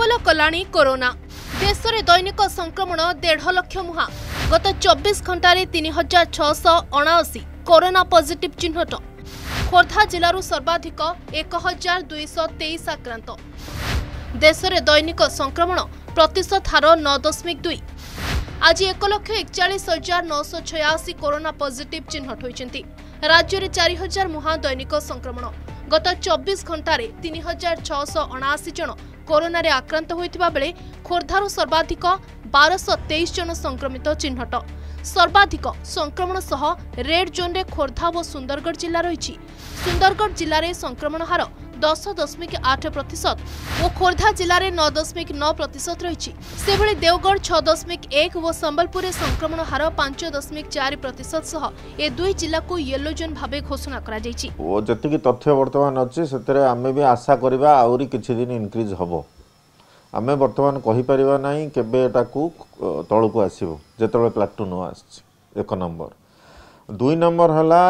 दखल कलानी कोरोना देश में दैनिक संक्रमण 1.5 लाख मुहा गत 24 घंटे 3679 कोरोना पॉजिटिव चिन्हट खोर्धा जिलूर सर्वाधिक 1223 आक्रांत देश में दैनिक संक्रमण प्रतिशत हार 9.2 आज 1,41,986 कोरोना पॉजिटिव चिन्हट होती राज्य में 4000 मुहा दैनिक संक्रमण गत 24 घंटे 3679 जन कोरोना रे आक्रांत होइतिबा बेले खोर्धारू सर्वाधिक 1223 जन संक्रमित चिन्हट सर्वाधिक संक्रमण सह रेड जोन रे खोर्धा और सुंदरगढ़ जिला रही सुंदरगढ़ जिले में संक्रमण हार 10.8% और खोर्धा जिले में 9.9% रही से भली देवगढ़ 6.1 और संबलपुर में संक्रमण हार 5.4% सह ए दुई जिला को येलो जोन भाव घोषणा करा जायछि। ओ जति तथ्य वर्तमान अछि सेतरे आमे भी आशा करबा आउरी किछि दिन इंक्रीज हबो आमे वर्तमान कहि परिबा नाही केबे एटाकू तळकू आसीबो जेतबे प्लाटून आछि एक नंबर दुई नंबर हला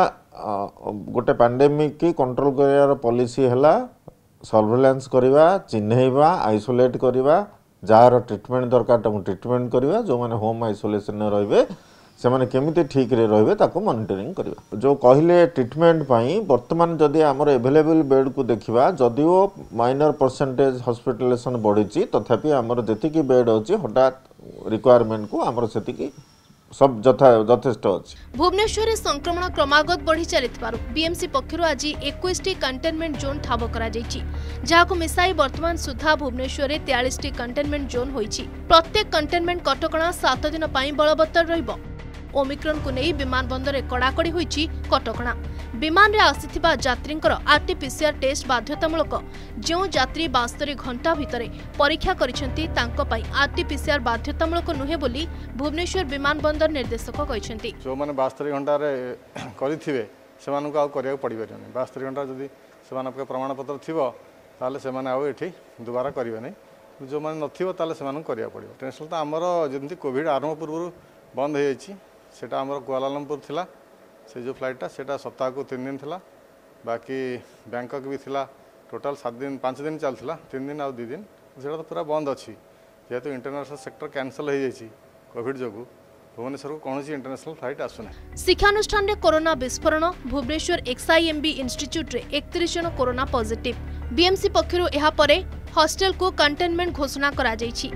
गोटे पैंडेमिक की कंट्रोल करियार पॉलिसी हला सर्वेलेंस करिवा चिन्हैबा आइसोलेट करिवा जार ट्रीटमेंट दरकार ताकू ट्रीटमेंट करिवा जो माने होम आइसोलेशन रहबे से माने केमिति ठीक रे रहबे ताकू मॉनिटरिंग करिवा जो कहिले ट्रीटमेंट पई वर्तमान जदी हमर अवेलेबल बेड को देखिबा जदिओ माइनर परसेंटेज हॉस्पिटलाइजेशन बढ़िची तथापि हमर जेति की बेड होची हठात रिक्वायरमेंट को हमर सेति की सब यथेष्ट अच्छी। भुवनेश्वर संक्रमण क्रमागत बढ़ी चलिथिबारु बीएमसी पक्षरु आज 21 टी कंटेनमेंट जोन ठाब करा जायछि जाहाको मिसाई वर्तमान सुधा भुवनेश्वर 43 टी कंटेनमेंट जोन होईछि प्रत्येक कंटेनमेंट कटकणा 7 दिन पई बलवत्तर रहिबो ओमिक्रॉन को नहीं विमान बंदर में कड़ाकड़ी होईछि कटकणा विमान रे आसीथिबा यात्रींकर आरटीपीसीआर टेस्ट बाध्यतामूलक जो यात्री 72 घंटा भितरे परीक्षा करिसेंती तांको पई आरटीपीसीआर बाध्यतामूलक नुहे बोली भुवनेश्वर विमान बंदर निर्देशक कहिसेंती जो माने 72 घंटा रे करिथिबे सेमानको आ करिया पड़ी परनी 72 घंटा जदी सेमानक प्रमाण पत्र थिबो ताले सेमाने आ एठी दुबारा करिवे नै जो माने नथिबो ताले सेमानक करिया पड़िबो टेंशन त हमरो जेंति कोविड आरंभ पूर्व बंद हो जाइछि सेटा हमर कुआलालंपुर थिला से जो फ्लाइटा सेटा सप्ताह को 3 दिन थिला बाकी बैंकॉक भी थिला टोटल 7 दिन 5 दिन चलथिला 3 दिन आ 2 दिन सेटा तो पूरा बंद अछि जेहेतु इंटरनेशनल सेक्टर कैंसल हो जाइछि कोविड जोगु भुवनेश्वर को कौनसी इंटरनेशनल फ्लाइट आसुना शिक्षानुष्ठान रे कोरोना विस्फोरण भुवनेश्वर XIMB इंस्टीट्यूट रे 31 जन कोरोना पॉजिटिव बीएमसी पक्षरु एहा परे हॉस्टल को कंटेनमेंट घोषणा करा जायछि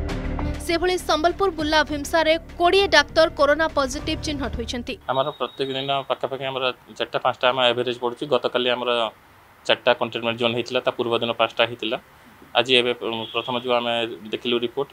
से भली संबलपुर बुल्ला भीमसा रे 20 डाक्टर कोरोना पॉजिटिव चिन्हट होइछंती हमर प्रत्येक दिन पाखा पाखा हमर 4-5टा हम एवरेज पडुची गतकाली हमर 4टा कंटेनमेंट जोन हेतिला ता पूर्व दिन 5टा हेतिला आज एबे प्रथम जो हम देखिलु रिपोर्ट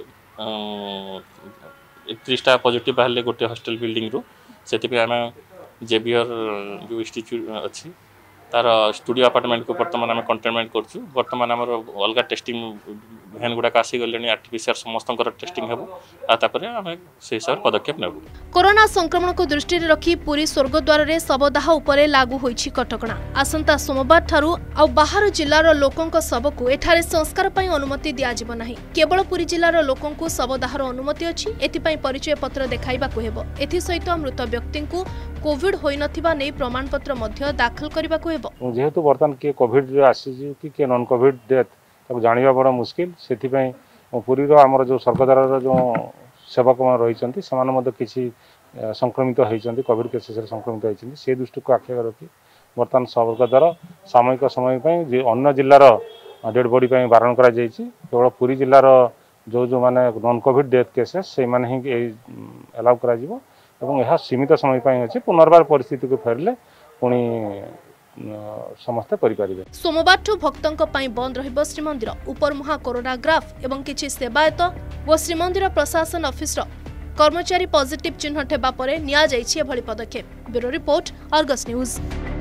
31टा पॉजिटिव बाहले गोटे हॉस्टल बिल्डिंग रो सेति पे हम जेबियर जो इंस्टीट्यूट अछि तार स्टूडियो अपार्टमेंट को वर्तमान आम कंटेनमेंट करछु वर्तमान हमर अलगा टेस्टिंग वैन गुडा आसी गलेनी आरटीपीसीआर समस्तंकर टेस्टिंग हेबो आ तापरे हम से हिसाब पदक्षेप नेबो। कोरोना संक्रमण को दृष्टि रे रखी पूरी स्वर्गद्वार रे शवदाह उपरे लागू होईछि कटकणा आसंता सोमवार ठारू आ बाहर जिल्लार लोकंक शव को एठारे संस्कार पई अनुमति दिया जिवो नाही केवल पूरी जिल्लार लोकंकु शवदाहर अनुमति अछि एति पई परिचय पत्र देखाइबा को हेबो एथि सहित मृत व्यक्ति को कोविड होई नथिबा नै प्रमाण पत्र मध्य दाखल करबा को हेबो जेहेतु वर्तमान के कोविड रे आसी कि नॉन कोविड डेथ ताको जानिबा बड़ मुश्किल सेति पई पुरी रो हमर जो सरकारदार जो सेवक रही किसी संक्रमित होती कोविड केसेस संक्रमित होती से दृष्टि को आखि रखी बर्तमान सरकार सामयिक समय अन्य जिलार डेड बॉडी बारण कर केवल पुरी जिलार जो जो माने नॉन कोविड डेथ केसेस से माने ही अलाउ करा जिवो एवं यह सीमित समय अच्छे पुनर्बार परिस्थिति को फेरले पुणी समस्त करिपारिबे। सोमवार भक्तों बंद रहिबो श्रीमंदिर उपरमुहा कोरोना ग्राफ एवं किछि सेवायत और श्रीमंदिर प्रशासन ऑफिस कर्मचारी पॉजिटिव चिन्हट हेबा परे निया जाइछि एभली पदक्षेप। Bureau report Argus news.